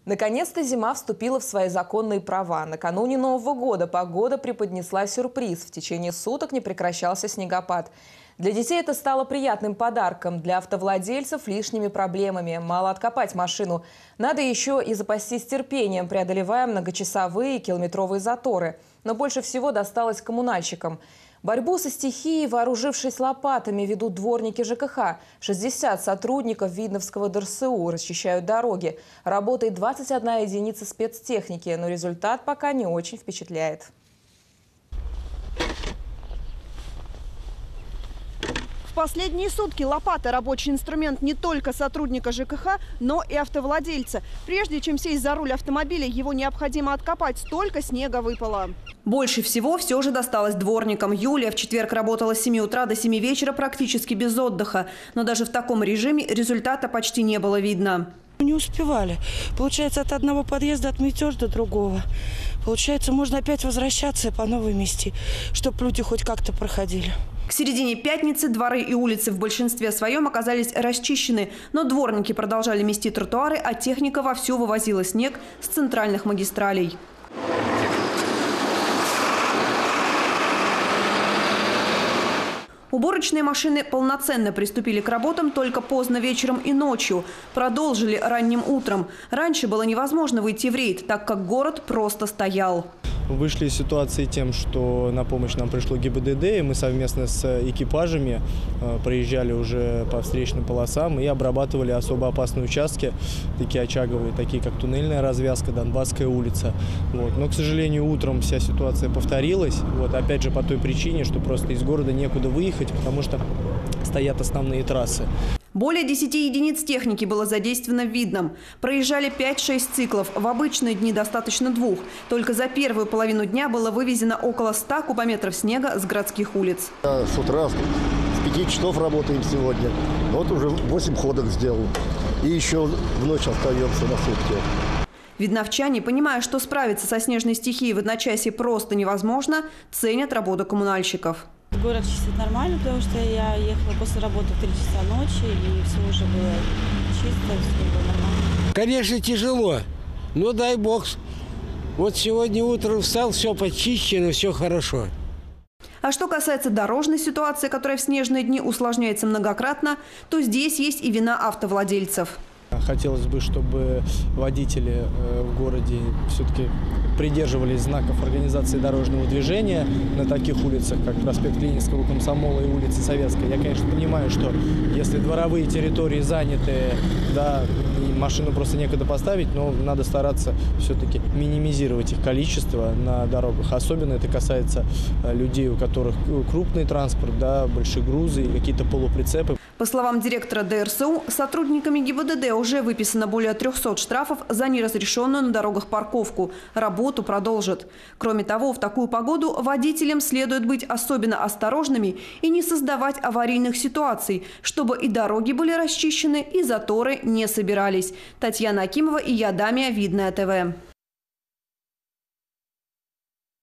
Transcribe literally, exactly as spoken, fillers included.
Наконец-то зима вступила в свои законные права. Накануне Нового года погода преподнесла сюрприз. В течение суток не прекращался снегопад. Для детей это стало приятным подарком, для автовладельцев – лишними проблемами. Мало откопать машину. Надо еще и запастись терпением, преодолевая многочасовые и километровые заторы. Но больше всего досталось коммунальщикам. Борьбу со стихией, вооружившись лопатами, ведут дворники ЖКХ. шестьдесят сотрудников Видновского ДРСУ расчищают дороги. Работает двадцать одна единица спецтехники, но результат пока не очень впечатляет. В последние сутки лопата – рабочий инструмент не только сотрудника ЖКХ, но и автовладельца. Прежде чем сесть за руль автомобиля, его необходимо откопать, столько снега выпало. Больше всего все же досталось дворникам. Юлия в четверг работала с семи утра до семи вечера практически без отдыха. Но даже в таком режиме результата почти не было видно. Не успевали. Получается, от одного подъезда отметешь до другого. Получается, можно опять возвращаться и по новой мести, чтобы люди хоть как-то проходили. К середине пятницы дворы и улицы в большинстве своем оказались расчищены, но дворники продолжали мести тротуары, а техника вовсю вывозила снег с центральных магистралей. Уборочные машины полноценно приступили к работам только поздно вечером и ночью. Продолжили ранним утром. Раньше было невозможно выйти в рейд, так как город просто стоял. Вышли из ситуации тем, что на помощь нам пришло ГИБДД, и мы совместно с экипажами проезжали уже по встречным полосам и обрабатывали особо опасные участки, такие очаговые, такие как туннельная развязка, Донбасская улица. Вот. Но, к сожалению, утром вся ситуация повторилась, вот, опять же по той причине, что просто из города некуда выехать, потому что стоят основные трассы. Более десяти единиц техники было задействовано в Видном. Проезжали пять-шесть циклов. В обычные дни достаточно двух. Только за первую половину дня было вывезено около ста кубометров снега с городских улиц. С утра с пяти часов работаем сегодня. Вот уже восемь ходок сделал. И еще в ночь остаемся на сутки. Видновчане, понимая, что справиться со снежной стихией в одночасье просто невозможно, ценят работу коммунальщиков. Город чистит нормально, потому что я ехала после работы в три часа ночи, и все уже было чисто, все было нормально. Конечно, тяжело, но дай бог. Вот сегодня утром встал, все почищено, все хорошо. А что касается дорожной ситуации, которая в снежные дни усложняется многократно, то здесь есть и вина автовладельцев. Хотелось бы, чтобы водители в городе все-таки придерживались знаков организации дорожного движения на таких улицах, как проспект Ленинского, Комсомола и улица Советская. Я, конечно, понимаю, что если дворовые территории заняты, да, машину просто некогда поставить, но надо стараться все-таки минимизировать их количество на дорогах. Особенно это касается людей, у которых крупный транспорт, да, большие грузы и какие-то полуприцепы. По словам директора ДРСУ, сотрудниками ГИБДД уже выписано более трёхсот штрафов за неразрешенную на дорогах парковку. Работу продолжат. Кроме того, в такую погоду водителям следует быть особенно осторожными и не создавать аварийных ситуаций, чтобы и дороги были расчищены, и заторы не собирались. Татьяна Акимова и я, Дамия, Видное ТВ.